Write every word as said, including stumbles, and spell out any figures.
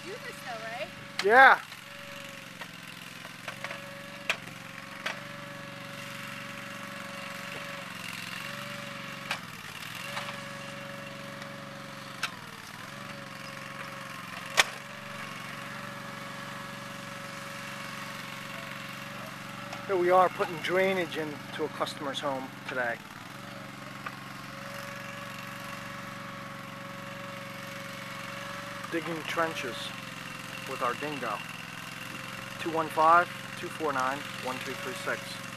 do this though, right? Yeah. Here we are putting drainage into a customer's home today. Digging trenches with our dingo. two one five, two four nine, one two three six.